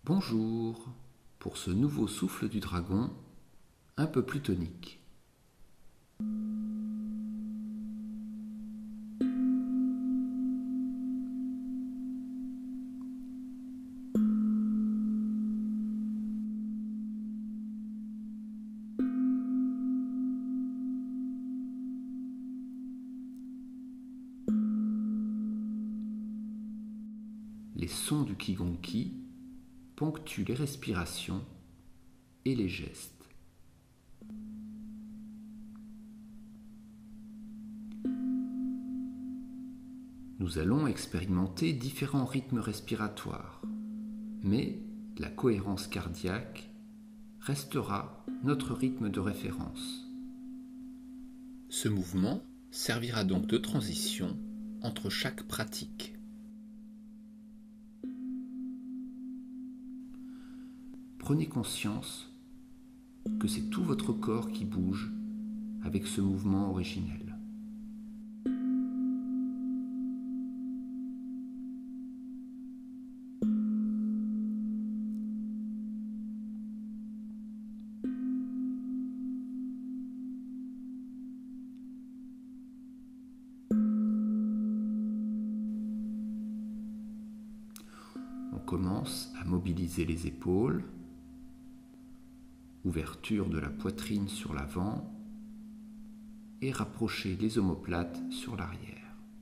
Bonjour, pour ce nouveau souffle du dragon, un peu plus tonique. Les sons du Kigonki ponctuent les respirations et les gestes. Nous allons expérimenter différents rythmes respiratoires, mais la cohérence cardiaque restera notre rythme de référence. Ce mouvement servira donc de transition entre chaque pratique. Prenez conscience que c'est tout votre corps qui bouge avec ce mouvement originel. On commence à mobiliser les épaules, ouverture de la poitrine sur l'avant et rapprocher les omoplates sur l'arrière.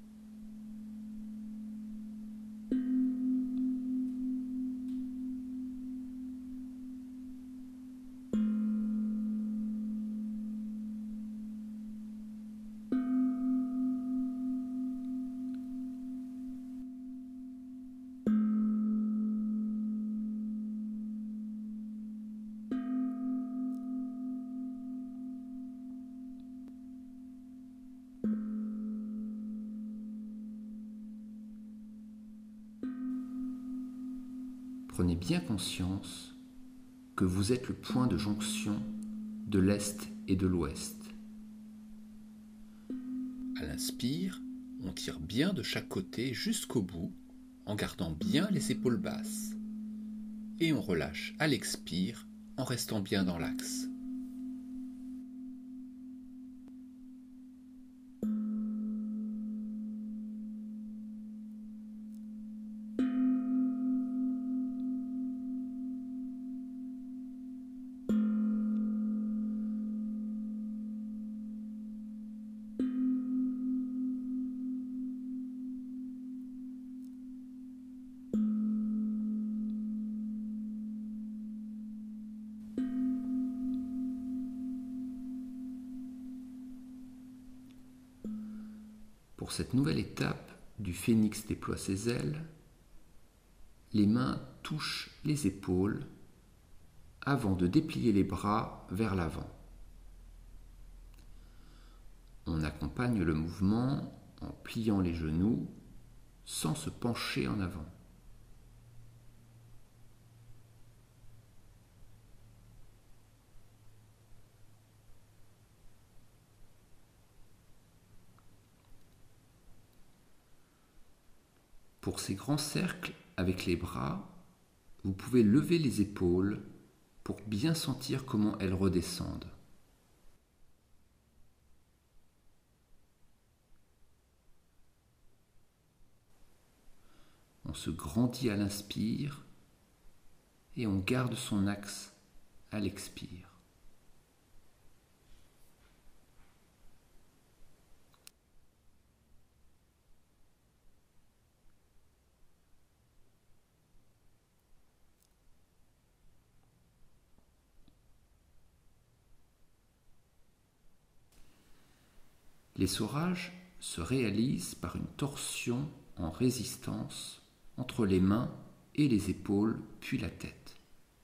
Prenez bien conscience que vous êtes le point de jonction de l'Est et de l'Ouest. À l'inspire, on tire bien de chaque côté jusqu'au bout en gardant bien les épaules basses. Et on relâche à l'expire en restant bien dans l'axe. Pour cette nouvelle étape du phénix déploie ses ailes, les mains touchent les épaules avant de déplier les bras vers l'avant. On accompagne le mouvement en pliant les genoux sans se pencher en avant. Pour ces grands cercles avec les bras, vous pouvez lever les épaules pour bien sentir comment elles redescendent. On se grandit à l'inspire et on garde son axe à l'expire. L'essorage se réalise par une torsion en résistance entre les mains et les épaules, puis la tête.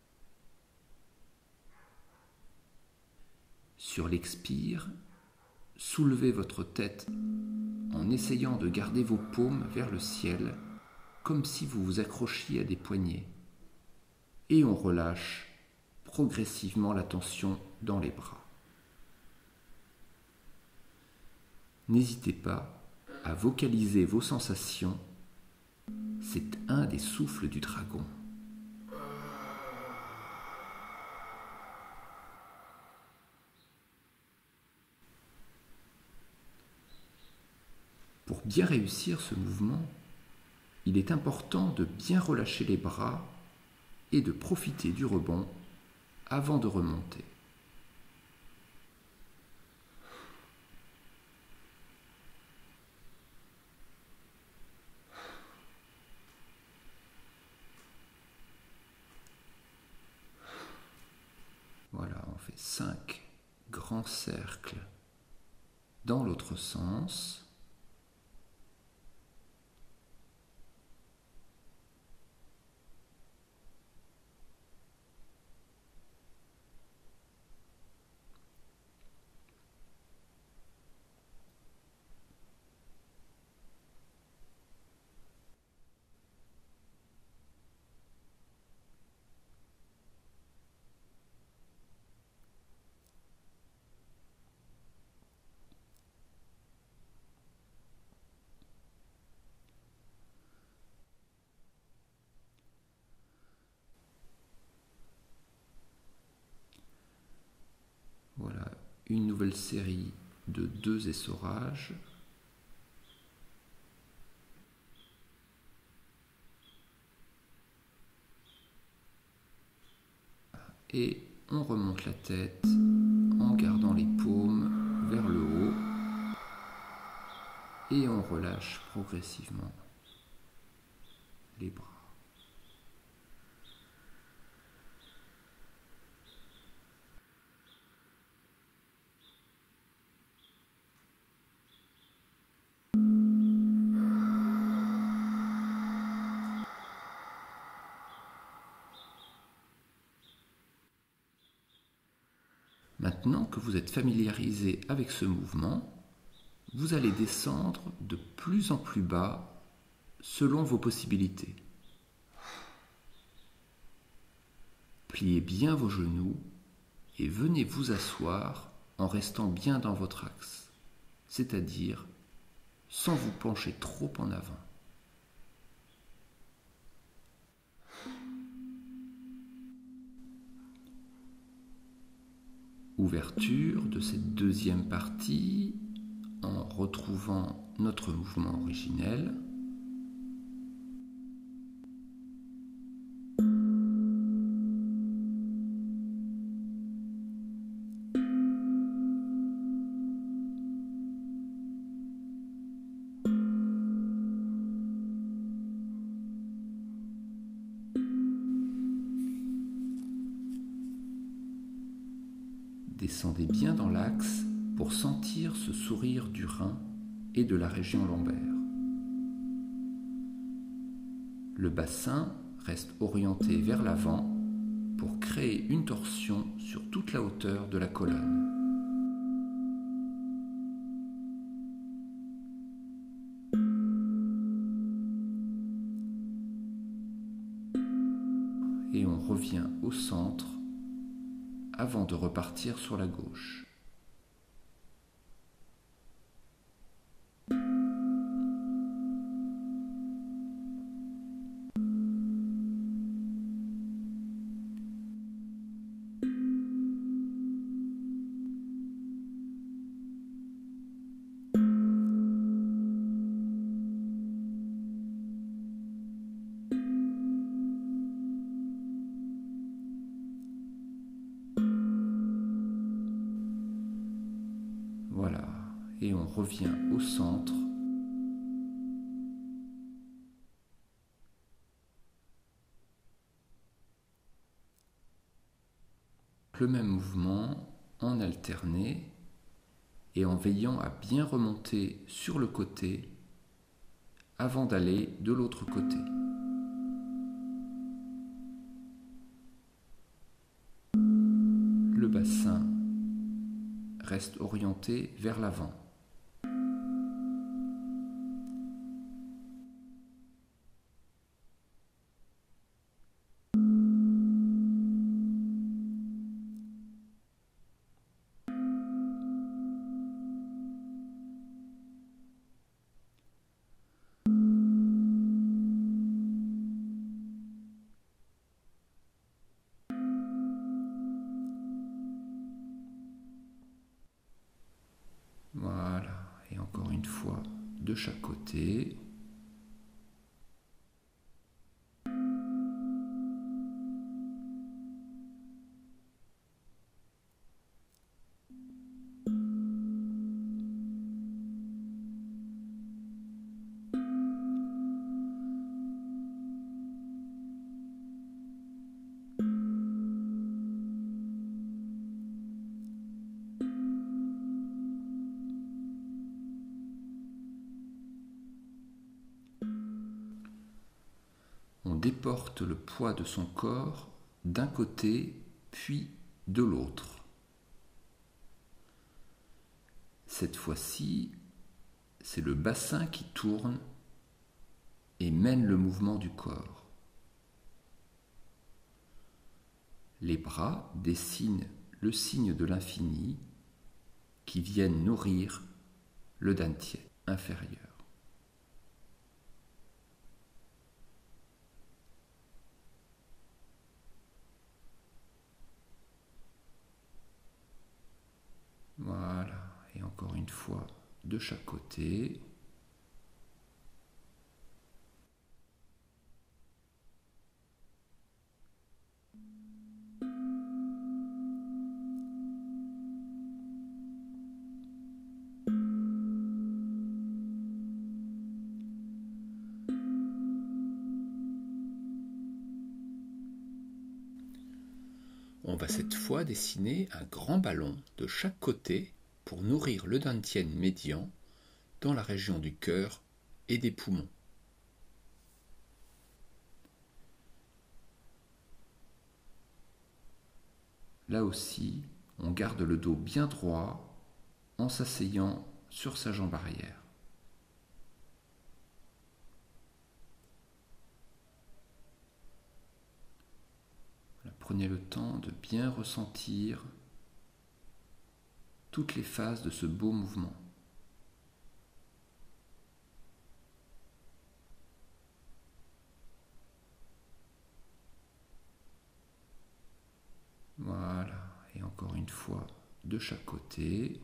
Sur l'expire, soulevez votre tête en essayant de garder vos paumes vers le ciel, comme si vous vous accrochiez à des poignets. Et on relâche progressivement la tension dans les bras. N'hésitez pas à vocaliser vos sensations, c'est un des souffles du dragon. bien réussir ce mouvement, il est important de bien relâcher les bras et de profiter du rebond avant de remonter. Voilà, on fait 5 grands cercles dans l'autre sens. Voilà, une nouvelle série de 2 essorages. Et on remonte la tête en gardant les paumes vers le haut et on relâche progressivement les bras. Maintenant que vous êtes familiarisé avec ce mouvement, vous allez descendre de plus en plus bas selon vos possibilités. Pliez bien vos genoux et venez vous asseoir en restant bien dans votre axe, c'est-à-dire sans vous pencher trop en avant. Ouverture de cette deuxième partie en retrouvant notre mouvement originel. Descendez bien dans l'axe pour sentir ce sourire du rein et de la région lombaire. Le bassin reste orienté vers l'avant pour créer une torsion sur toute la hauteur de la colonne. Et on revient au centre avant de repartir sur la gauche. Voilà, et on revient au centre. Le même mouvement en alterné et en veillant à bien remonter sur le côté avant d'aller de l'autre côté. Le bassin reste orienté vers l'avant. Voilà, et encore une fois, de chaque côté. On déporte le poids de son corps d'un côté puis de l'autre. Cette fois-ci, c'est le bassin qui tourne et mène le mouvement du corps. Les bras dessinent le signe de l'infini qui viennent nourrir le dantian inférieur. Voilà, et encore une fois de chaque côté. On va cette fois dessiner un grand ballon de chaque côté pour nourrir le dantian médian dans la région du cœur et des poumons. Là aussi, on garde le dos bien droit en s'asseyant sur sa jambe arrière. Prenez le temps de bien ressentir toutes les phases de ce beau mouvement. Voilà, et encore une fois de chaque côté.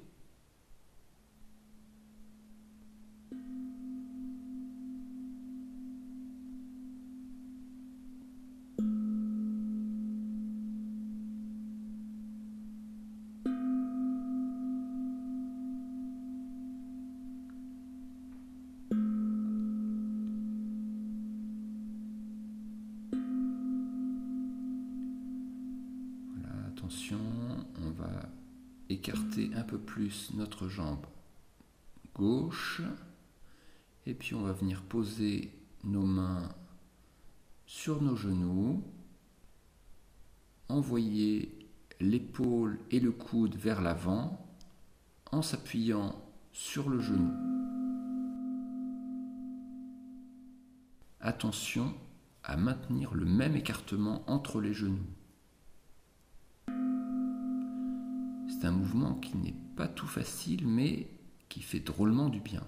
Attention, on va écarter un peu plus notre jambe gauche et puis on va venir poser nos mains sur nos genoux, envoyer l'épaule et le coude vers l'avant en s'appuyant sur le genou. Attention à maintenir le même écartement entre les genoux. C'est un mouvement qui n'est pas tout facile, mais qui fait drôlement du bien.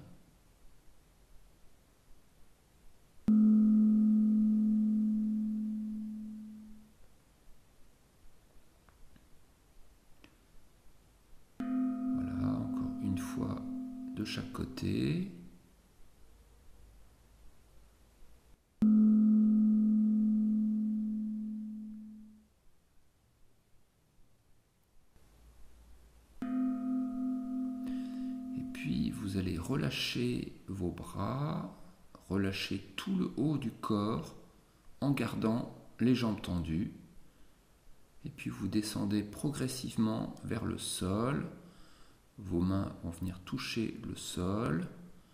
Voilà, encore une fois de chaque côté. Puis vous allez relâcher vos bras, relâcher tout le haut du corps en gardant les jambes tendues. Et puis vous descendez progressivement vers le sol. Vos mains vont venir toucher le sol.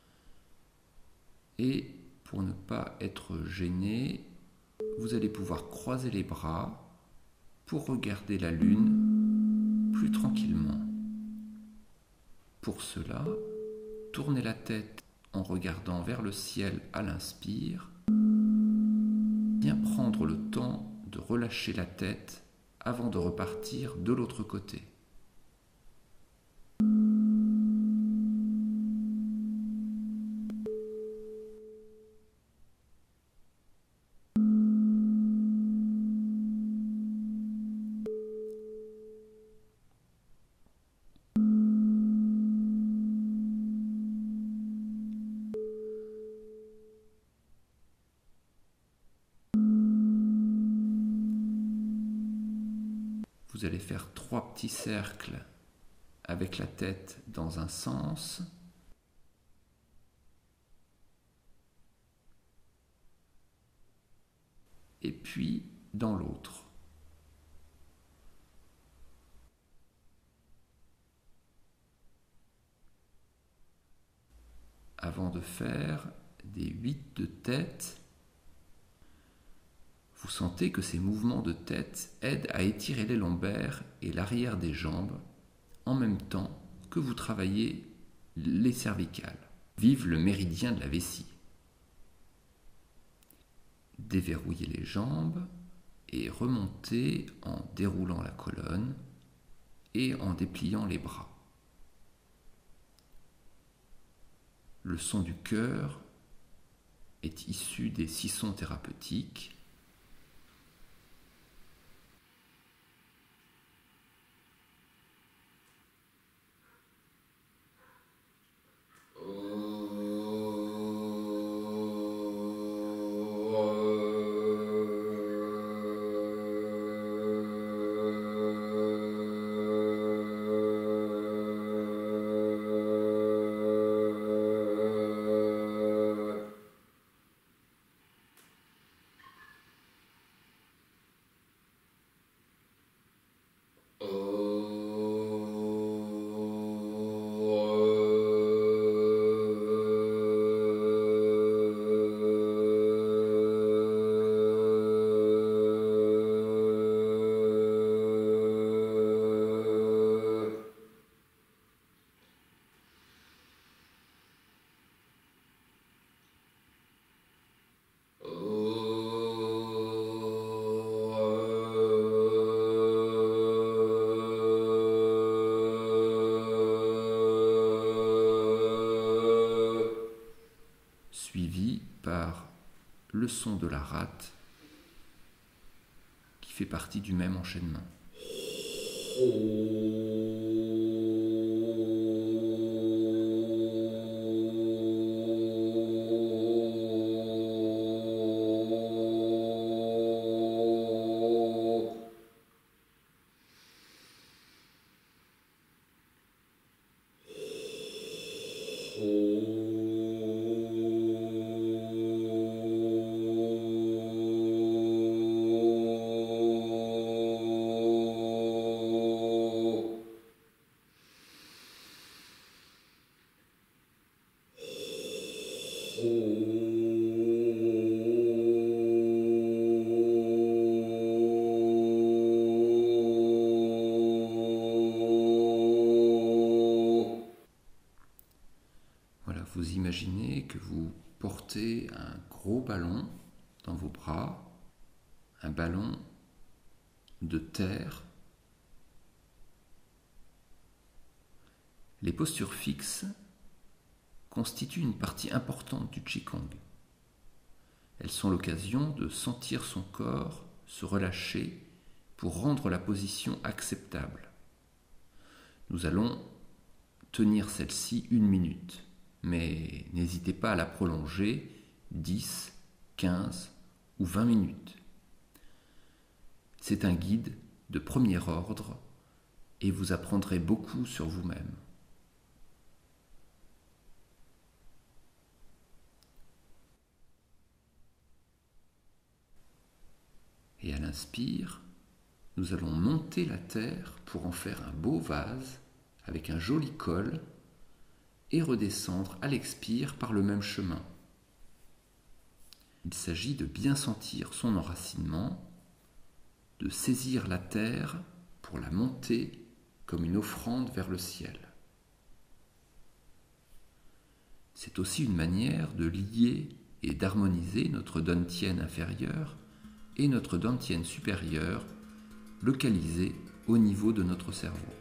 Et pour ne pas être gêné, vous allez pouvoir croiser les bras pour regarder la lune plus tranquillement. Pour cela, tournez la tête en regardant vers le ciel à l'inspire. Bien prendre le temps de relâcher la tête avant de repartir de l'autre côté. Vous allez faire 3 petits cercles avec la tête dans un sens. Et puis dans l'autre. Avant de faire des 8 de tête, vous sentez que ces mouvements de tête aident à étirer les lombaires et l'arrière des jambes en même temps que vous travaillez les cervicales. Vive le méridien de la vessie. Déverrouillez les jambes et remontez en déroulant la colonne et en dépliant les bras. Le son du cœur est issu des 6 sons thérapeutiques. Suivi par le son de la rate qui fait partie du même enchaînement. Voilà, vous imaginez que vous portez un gros ballon dans vos bras, un ballon de terre. Les postures fixes constituent une partie importante du Qigong. Elles sont l'occasion de sentir son corps se relâcher pour rendre la position acceptable. Nous allons tenir celle-ci 1 minute, mais n'hésitez pas à la prolonger 10, 15 ou 20 minutes. C'est un guide de premier ordre et vous apprendrez beaucoup sur vous-même. Et à l'inspire, nous allons monter la terre pour en faire un beau vase avec un joli col et redescendre à l'expire par le même chemin. Il s'agit de bien sentir son enracinement, de saisir la terre pour la monter comme une offrande vers le ciel. C'est aussi une manière de lier et d'harmoniser notre dantian inférieur et notre dantian supérieur, localisé au niveau de notre cerveau.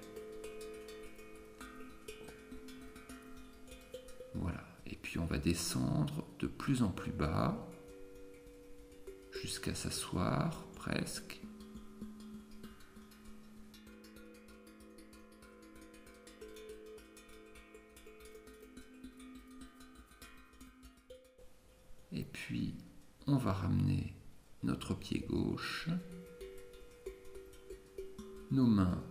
Voilà, et puis on va descendre de plus en plus bas, jusqu'à s'asseoir presque. Et puis on va ramener notre pied gauche nos mains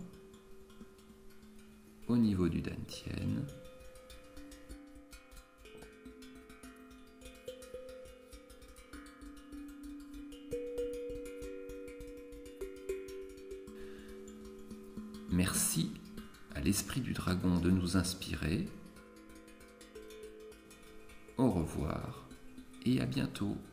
au niveau du dantian. Merci à l'esprit du dragon de nous inspirer. Au revoir et à bientôt.